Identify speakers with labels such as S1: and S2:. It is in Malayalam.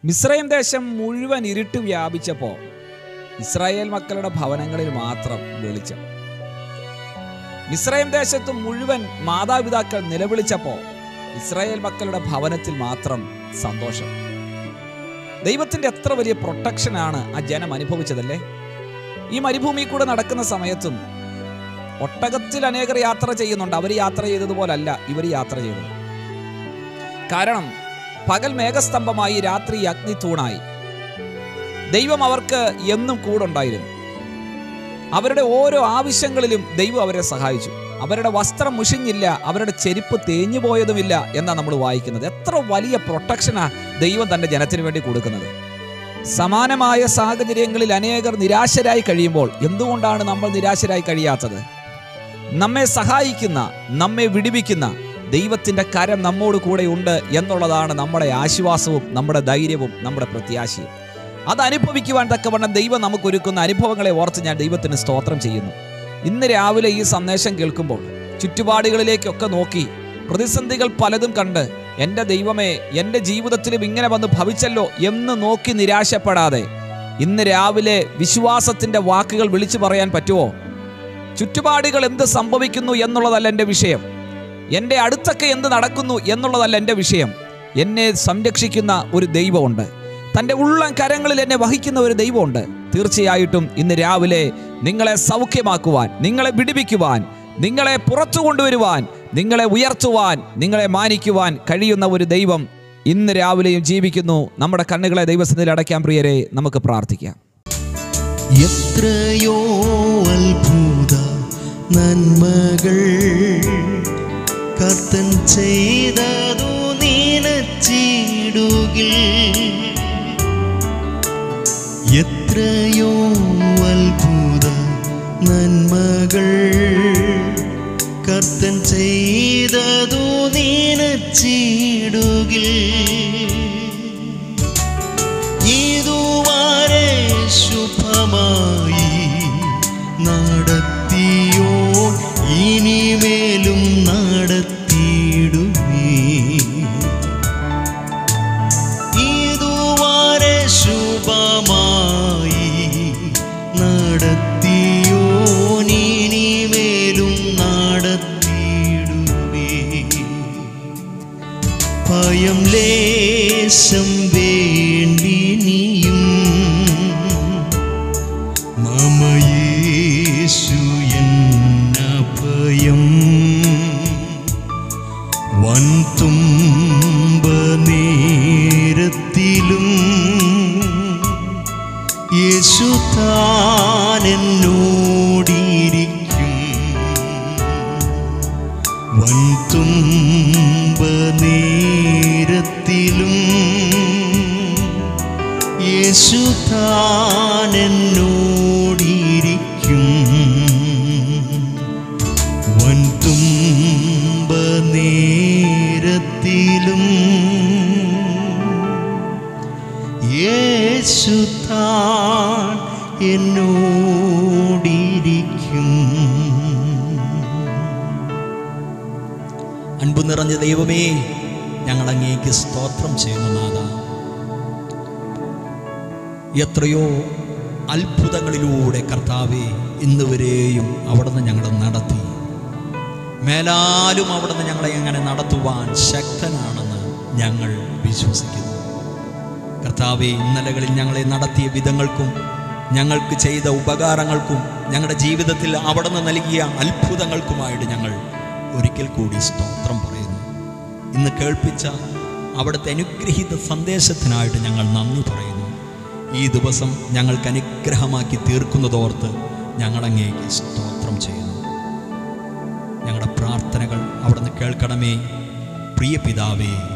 S1: മിസ്രൈം ദേശം മുഴുവൻ ഇരുട്ട് വ്യാപിച്ചപ്പോൾ ഇസ്രായേൽ മക്കളുടെ ഭവനങ്ങളിൽ മാത്രം വെളിച്ചം. മിസ്രൈം ദേശത്ത് മുഴുവൻ മാതാപിതാക്കൾ നിലവിളിച്ചപ്പോൾ ഇസ്രായേൽ മക്കളുടെ ഭവനത്തിൽ മാത്രം സന്തോഷം. ദൈവത്തിൻ്റെ എത്ര വലിയ പ്രൊട്ടക്ഷനാണ് ആ ജനം അനുഭവിച്ചതല്ലേ. ഈ മരുഭൂമി കൂടെ നടക്കുന്ന സമയത്തും ഒട്ടകത്തിൽ അനേകർ യാത്ര ചെയ്യുന്നുണ്ട്. അവർ യാത്ര ചെയ്തതുപോലല്ല ഇവർ യാത്ര ചെയ്തത്. കാരണം പകൽ മേഘസ്തംഭമായി, രാത്രി അഗ്നിത്തൂണായി. ദൈവം അവർക്ക് എന്നും കൂടുണ്ടായിരുന്നു. അവരുടെ ഓരോ ആവശ്യങ്ങളിലും ദൈവം അവരെ സഹായിച്ചു. അവരുടെ വസ്ത്രം മുഷിഞ്ഞില്ല, അവരുടെ ചെരുപ്പ് തേഞ്ഞു പോയതുമില്ല എന്നാണ് നമ്മൾ വായിക്കുന്നത്. എത്ര വലിയ പ്രൊട്ടക്ഷനാണ് ദൈവം തൻ്റെ ജനത്തിന് വേണ്ടി കൊടുക്കുന്നത്. സമാനമായ സാഹചര്യങ്ങളിൽ അനേകർ നിരാശരായി കഴിയുമ്പോൾ എന്തുകൊണ്ടാണ് നമ്മൾ നിരാശരായി കഴിയാത്തത്? നമ്മെ സഹായിക്കുന്ന, നമ്മെ വിടുവിക്കുന്ന ദൈവത്തിൻ്റെ കരം നമ്മോട് കൂടെ ഉണ്ട് എന്നുള്ളതാണ് നമ്മുടെ ആശ്വാസവും നമ്മുടെ ധൈര്യവും നമ്മുടെ പ്രത്യാശയും. അത് അനുഭവിക്കുവാൻ തക്കവണ്ണം ദൈവം നമുക്കൊരുക്കുന്ന അനുഭവങ്ങളെ ഓർത്ത് ഞാൻ ദൈവത്തിന് സ്തോത്രം ചെയ്യുന്നു. ഇന്ന് രാവിലെ ഈ സന്ദേശം കേൾക്കുമ്പോൾ ചുറ്റുപാടുകളിലേക്കൊക്കെ നോക്കി പ്രതിസന്ധികൾ പലതും കണ്ട് എൻ്റെ ദൈവമേ, എൻ്റെ ജീവിതത്തിലും ഇങ്ങനെ വന്ന് ഭവിച്ചല്ലോ എന്ന് നോക്കി നിരാശപ്പെടാതെ ഇന്ന് രാവിലെ വിശ്വാസത്തിൻ്റെ വാക്കുകൾ വിളിച്ചു പറയാൻ പറ്റുമോ? ചുറ്റുപാടുകൾ എന്ത് സംഭവിക്കുന്നു എന്നുള്ളതല്ല എൻ്റെ വിഷയം. എൻ്റെ അടുത്തൊക്കെ എന്ത് നടക്കുന്നു എന്നുള്ളതല്ല എൻ്റെ വിഷയം. എന്നെ സംരക്ഷിക്കുന്ന ഒരു ദൈവമുണ്ട്. തൻ്റെ ഉള്ളം കരങ്ങളിൽ എന്നെ വഹിക്കുന്ന ഒരു ദൈവമുണ്ട്. തീർച്ചയായിട്ടും ഇന്ന് രാവിലെ നിങ്ങളെ സൗഖ്യമാക്കുവാൻ, നിങ്ങളെ വിടുവിക്കുവാൻ, നിങ്ങളെ പുറത്തു കൊണ്ടുവരുവാൻ, നിങ്ങളെ ഉയർത്തുവാൻ, നിങ്ങളെ മാനിക്കുവാൻ കഴിയുന്ന ഒരു ദൈവം ഇന്ന് രാവിലെയും ജീവിക്കുന്നു. നമ്മുടെ കണ്ണുകളെ ദൈവസന്നിധിയിൽ അടയ്ക്കാൻ പ്രിയരെ, നമുക്ക് പ്രാർത്ഥിക്കാം.
S2: എത്രയോ അത്ഭുത നന്മകൾ കർത്തൻ ചെയ്തതു നീനച്ചിടുകിൽ, എത്രയോ അത്ഭുത നന്മകൾ കർത്തൻ ചെയ്തതു നീനച്ചിടുകിൽ, ഇതുവരെ ശുഭമായി നടത്തിയോ ഇനിമേലും നടത്തിയിടുമേ, ഇതുവരെ ശുഭമായി നടത്തിയോ ഇനിമേലും നടത്തിയിടുമേ. ഭയം ലേശം വേണ്ടിനിയും മമ യേശു എന്ന ഭയം വൻതുമ്പ നേരത്തിലും യേശു താനെന്നോടിരിക്കും, വൻതുമ്പ നേരത്തിലും യേശു താനെന്നോടിരിക്കും, വൻതുമ്പ നേരത്തിലും യേശു താൻ എന്നോടിരിക്കും. അൻപു നിറഞ്ഞ ദൈവമേ, ഞങ്ങൾ അങ്ങേക്ക് സ്തോത്രം ചെയ്യുന്നു നാഥ. എത്രയോ അത്ഭുതങ്ങളിലൂടെ കർത്താവേ ഇന്നുവരെയും അവിടുന്ന് ഞങ്ങളെ നടത്തി. മേലാലും അവിടുന്ന് ഞങ്ങളെ എങ്ങനെ നടത്തുവാൻ ശക്തനാണെന്ന് ഞങ്ങൾ വിശ്വസിക്കുന്നു. കർത്താവേ, ഇന്നലകളിൽ ഞങ്ങളെ നടത്തിയ വിധങ്ങൾക്കും ഞങ്ങൾക്ക് ചെയ്ത ഉപകാരങ്ങൾക്കും ഞങ്ങളുടെ ജീവിതത്തിൽ അവിടുന്ന് നൽകിയ അത്ഭുതങ്ങൾക്കുമായിട്ട് ഞങ്ങൾ ഒരിക്കൽ കൂടി സ്തോത്രം പറയുന്നു. ഇന്ന് കേൾപ്പിച്ച അവിടുത്തെ അനുഗ്രഹീത സന്ദേശത്തിനായിട്ട് ഞങ്ങൾ നന്ദി പറയുന്നു. ഈ ദിവസം ഞങ്ങൾക്ക് അനുഗ്രഹമാക്കി തീർക്കുന്നതോർത്ത് ഞങ്ങളങ്ങേക്ക് സ്തോത്രം ചെയ്യുന്നു. ഞങ്ങളുടെ പ്രാർത്ഥനകൾ അവിടുന്ന് കേൾക്കണമേ. പ്രിയ പിതാവേ,